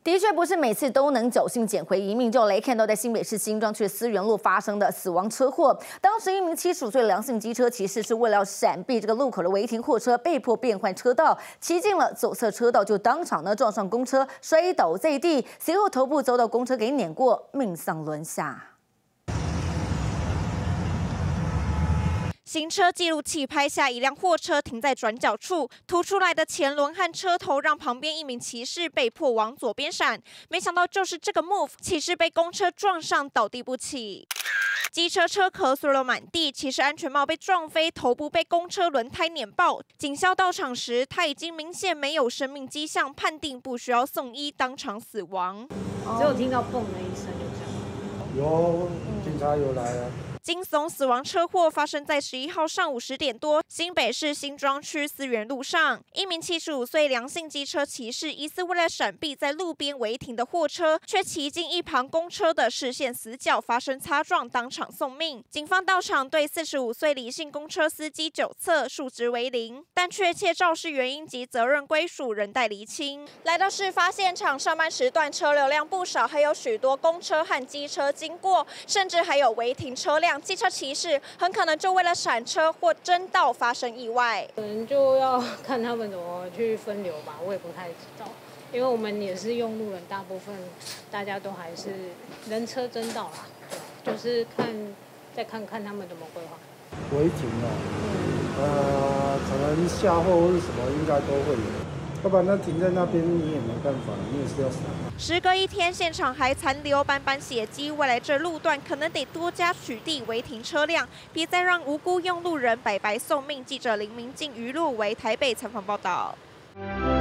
的确不是每次都能侥幸捡回一命。就来看到在新北市新庄区思源路发生的死亡车祸，当时一名75岁梁姓机车骑士是为了闪避这个路口的违停货车，被迫变换车道，骑进了左侧车道，就当场撞上公车，摔倒在地，随后头部遭到公车给碾过，命丧轮下。 行车记录器拍下一辆货车停在转角处，凸出来的前轮和车头让旁边一名骑士被迫往左边闪。没想到就是这个 move， 骑士被公车撞上，倒地不起。机车车壳碎落满地，骑士安全帽被撞飞，头部被公车轮胎碾爆。警校到场时，他已经明显没有生命迹象，判定不需要送医，当场死亡。 只有听到嘣的一声，就这样。 有警察有来啊。 惊悚死亡车祸发生在11号上午10点多，新北市新庄区思源路上，一名75岁梁姓机车骑士疑似为了闪避在路边违停的货车，却骑进一旁公车的视线死角，发生擦撞，当场送命。警方到场对45岁李姓公车司机酒测，数值为0，但确切肇事原因及责任归属仍待厘清。来到事发现场，上班时段车流量不少，还有许多公车和机车经过，甚至还有违停车辆。 机车骑士很可能就为了闪车或争道发生意外， 可能就要看他们怎么去分流吧，我也不太知道，因为我们也是用路人，大部分大家都还是人车争道啦，就是再看看他们怎么规划。 违停啊，可能下后或是什么应该都会有。 要不然他停在那边，你也没办法，你也是要闪。 时隔1天，现场还残留斑斑血迹，未来这路段可能得多加取缔违停车辆，别再让无辜用路人白白送命。记者林明静、余路为台北采访报道。